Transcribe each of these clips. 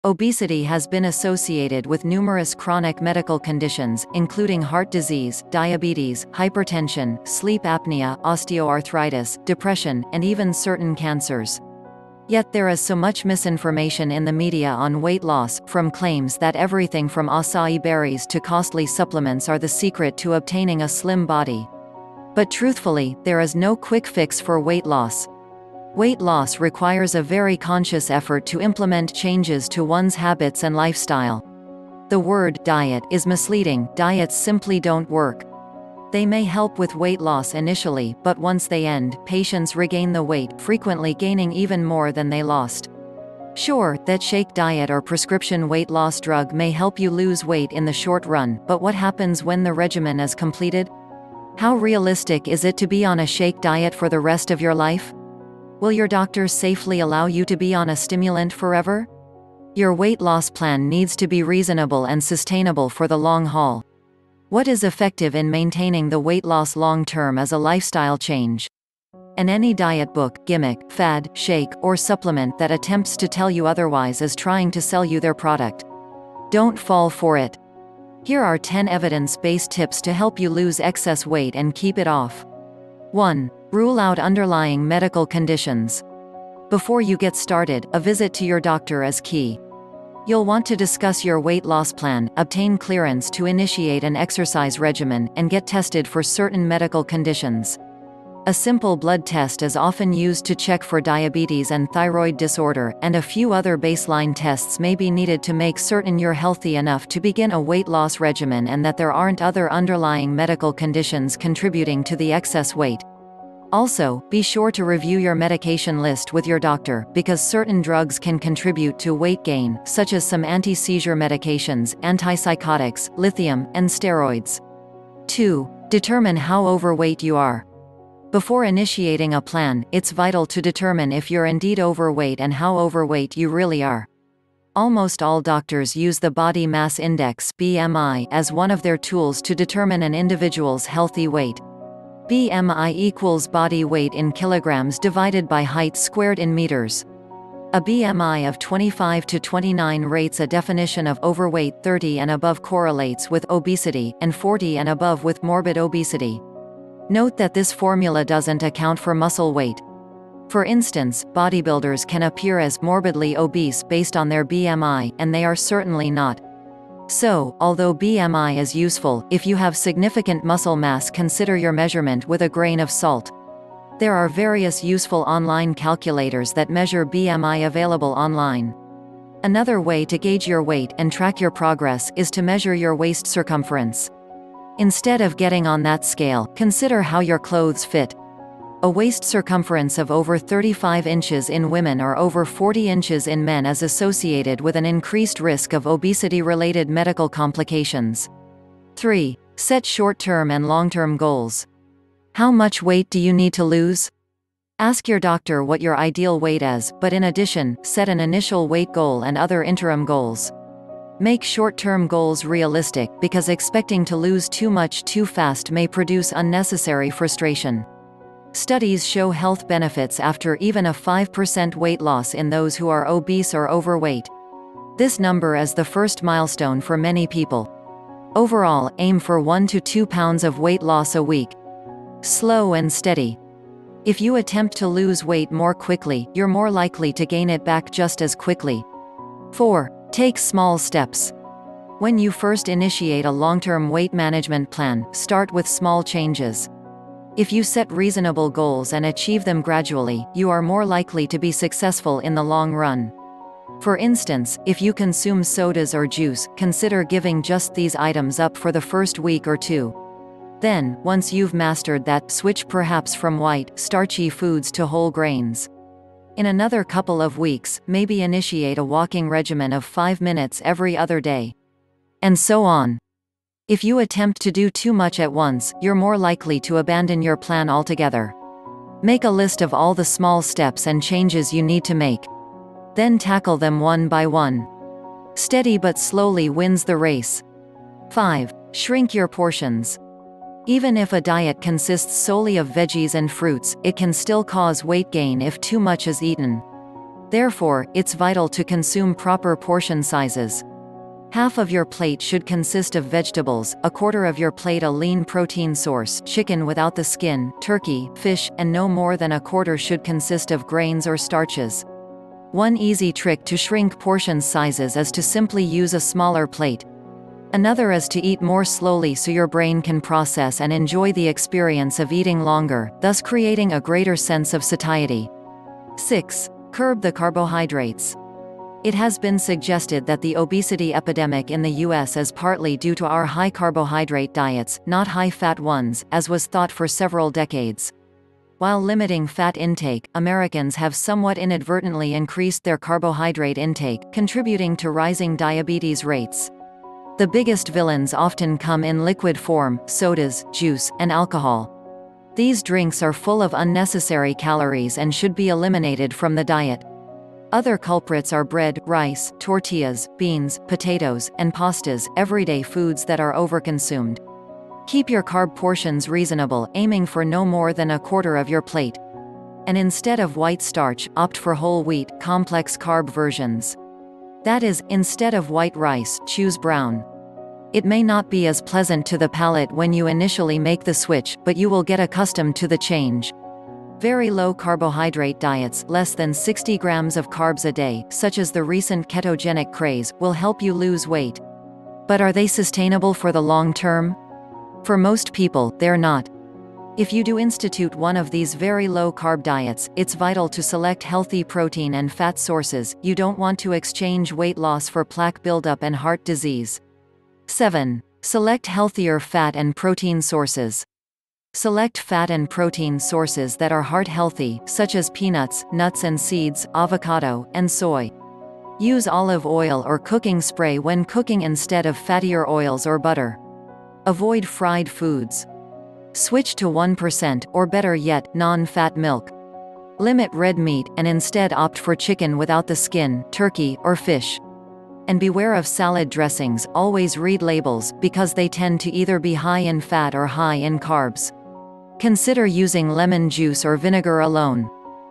Obesity has been associated with numerous chronic medical conditions, including heart disease, diabetes, hypertension, sleep apnea, osteoarthritis, depression, and even certain cancers. Yet there is so much misinformation in the media on weight loss, from claims that everything from acai berries to costly supplements are the secret to obtaining a slim body. But truthfully, there is no quick fix for weight loss. Weight loss requires a very conscious effort to implement changes to one's habits and lifestyle. The word diet is misleading. Diets simply don't work. They may help with weight loss initially, but once they end, patients regain the weight, frequently gaining even more than they lost. Sure, that shake diet or prescription weight loss drug may help you lose weight in the short run, but what happens when the regimen is completed? How realistic is it to be on a shake diet for the rest of your life? Will your doctor safely allow you to be on a stimulant forever? Your weight loss plan needs to be reasonable and sustainable for the long haul. What is effective in maintaining the weight loss long term is a lifestyle change. And any diet book, gimmick, fad, shake, or supplement that attempts to tell you otherwise is trying to sell you their product. Don't fall for it. Here are 10 evidence-based tips to help you lose excess weight and keep it off. 1. Rule out underlying medical conditions. Before you get started, a visit to your doctor is key. You'll want to discuss your weight loss plan, obtain clearance to initiate an exercise regimen, and get tested for certain medical conditions. A simple blood test is often used to check for diabetes and thyroid disorder, and a few other baseline tests may be needed to make certain you're healthy enough to begin a weight loss regimen and that there aren't other underlying medical conditions contributing to the excess weight. Also, be sure to review your medication list with your doctor, because certain drugs can contribute to weight gain, such as some anti-seizure medications, antipsychotics, lithium, and steroids. 2. Determine how overweight you are. Before initiating a plan, it's vital to determine if you're indeed overweight and how overweight you really are. Almost all doctors use the body mass index (BMI) as one of their tools to determine an individual's healthy weight. BMI equals body weight in kilograms divided by height squared in meters. A BMI of 25 to 29 rates a definition of overweight. 30 and above correlates with obesity, and 40 and above with morbid obesity. Note that this formula doesn't account for muscle weight. For instance, bodybuilders can appear as morbidly obese based on their BMI, and they are certainly not. So, although BMI is useful, if you have significant muscle mass, consider your measurement with a grain of salt. There are various useful online calculators that measure BMI available online. Another way to gauge your weight and track your progress is to measure your waist circumference. Instead of getting on that scale, consider how your clothes fit. A waist circumference of over 35 inches in women or over 40 inches in men is associated with an increased risk of obesity-related medical complications. 3. Set short-term and long-term goals. How much weight do you need to lose? Ask your doctor what your ideal weight is, but in addition, set an initial weight goal and other interim goals. Make short-term goals realistic, because expecting to lose too much too fast may produce unnecessary frustration. Studies show health benefits after even a 5% weight loss in those who are obese or overweight. This number is the first milestone for many people. Overall, aim for 1 to 2 pounds of weight loss a week. Slow and steady. If you attempt to lose weight more quickly, you're more likely to gain it back just as quickly. 4. Take small steps. When you first initiate a long-term weight management plan, start with small changes. If you set reasonable goals and achieve them gradually, you are more likely to be successful in the long run. For instance, if you consume sodas or juice, consider giving just these items up for the first week or two. Then, once you've mastered that, switch perhaps from white, starchy foods to whole grains. In another couple of weeks, maybe initiate a walking regimen of 5 minutes every other day. And so on. If you attempt to do too much at once, you're more likely to abandon your plan altogether. Make a list of all the small steps and changes you need to make. Then tackle them one by one. Steady but slowly wins the race. 5. Shrink your portions. Even if a diet consists solely of veggies and fruits, it can still cause weight gain if too much is eaten. Therefore, it's vital to consume proper portion sizes. Half of your plate should consist of vegetables, a quarter of your plate a lean protein source, chicken without the skin, turkey, fish, and no more than a quarter should consist of grains or starches. One easy trick to shrink portion sizes is to simply use a smaller plate. Another is to eat more slowly so your brain can process and enjoy the experience of eating longer, thus creating a greater sense of satiety. 6. Curb the carbohydrates. It has been suggested that the obesity epidemic in the US is partly due to our high carbohydrate diets, not high-fat ones, as was thought for several decades. While limiting fat intake, Americans have somewhat inadvertently increased their carbohydrate intake, contributing to rising diabetes rates. The biggest villains often come in liquid form: sodas, juice, and alcohol. These drinks are full of unnecessary calories and should be eliminated from the diet. Other culprits are bread, rice, tortillas, beans, potatoes, and pastas, everyday foods that are overconsumed. Keep your carb portions reasonable, aiming for no more than a quarter of your plate. And instead of white starch, opt for whole wheat, complex carb versions. That is, instead of white rice, choose brown. It may not be as pleasant to the palate when you initially make the switch, but you will get accustomed to the change. Very low carbohydrate diets, less than 60 grams of carbs a day, such as the recent ketogenic craze, will help you lose weight. But are they sustainable for the long term? For most people, they're not. If you do institute one of these very low carb diets, it's vital to select healthy protein and fat sources. You don't want to exchange weight loss for plaque buildup and heart disease. 7. Select healthier fat and protein sources. Select fat and protein sources that are heart-healthy, such as peanuts, nuts and seeds, avocado, and soy. Use olive oil or cooking spray when cooking instead of fattier oils or butter. Avoid fried foods. Switch to 1%, or better yet, non-fat milk. Limit red meat, and instead opt for chicken without the skin, turkey, or fish. And beware of salad dressings, always read labels, because they tend to either be high in fat or high in carbs. Consider using lemon juice or vinegar alone.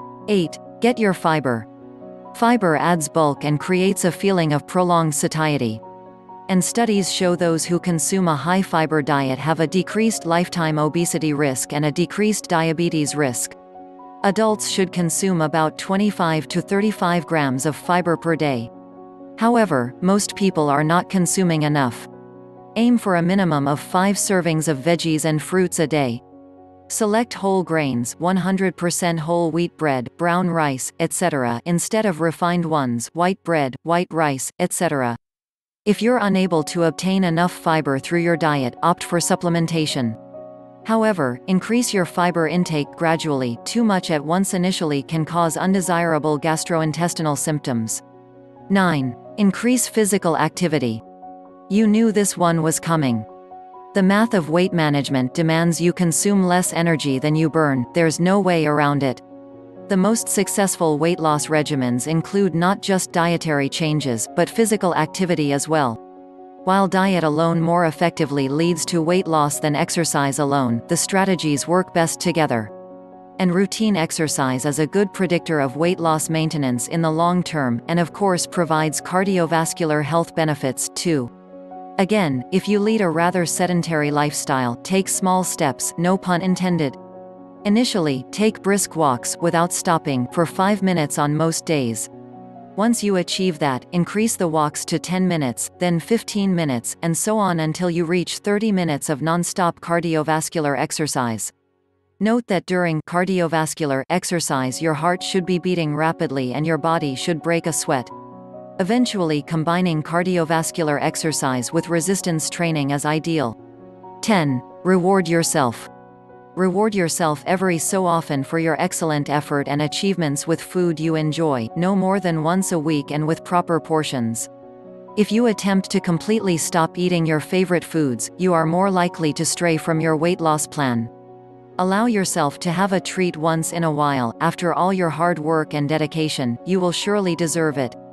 8. Get your fiber. Fiber adds bulk and creates a feeling of prolonged satiety. And studies show those who consume a high-fiber diet have a decreased lifetime obesity risk and a decreased diabetes risk. Adults should consume about 25 to 35 grams of fiber per day. However, most people are not consuming enough. Aim for a minimum of 5 servings of veggies and fruits a day. Select whole grains, 100% whole wheat bread, brown rice, etc., instead of refined ones, white bread, white rice, etc. If you're unable to obtain enough fiber through your diet, opt for supplementation. However, increase your fiber intake gradually. Too much at once initially can cause undesirable gastrointestinal symptoms. 9. Increase physical activity. You knew this one was coming. The math of weight management demands you consume less energy than you burn. There's no way around it. The most successful weight loss regimens include not just dietary changes, but physical activity as well. While diet alone more effectively leads to weight loss than exercise alone, the strategies work best together. And routine exercise is a good predictor of weight loss maintenance in the long term, and of course provides cardiovascular health benefits, too. Again, if you lead a rather sedentary lifestyle, take small steps, no pun intended. Initially, take brisk walks, without stopping, for 5 minutes on most days. Once you achieve that, increase the walks to 10 minutes, then 15 minutes, and so on until you reach 30 minutes of non-stop cardiovascular exercise. Note that during cardiovascular exercise your heart should be beating rapidly and your body should break a sweat. Eventually, combining cardiovascular exercise with resistance training is ideal. 10. Reward yourself. Reward yourself every so often for your excellent effort and achievements with food you enjoy, no more than once a week and with proper portions. If you attempt to completely stop eating your favorite foods, you are more likely to stray from your weight loss plan. Allow yourself to have a treat once in a while. After all your hard work and dedication, you will surely deserve it.